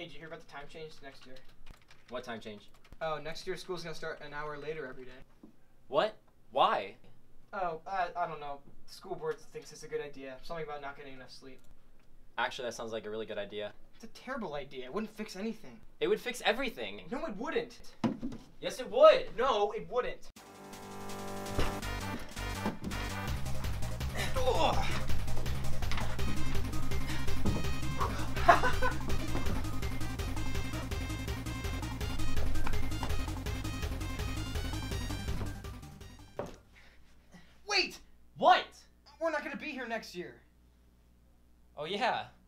Hey, did you hear about the time change to next year? What time change? Oh, next year school's gonna start an hour later every day. What? Why? Oh, I don't know. The school board thinks it's a good idea. Something about not getting enough sleep. Actually, that sounds like a really good idea. It's a terrible idea. It wouldn't fix anything. It would fix everything. No, it wouldn't. Yes, it would. No, it wouldn't. Wait! What? We're not gonna be here next year. Oh, yeah.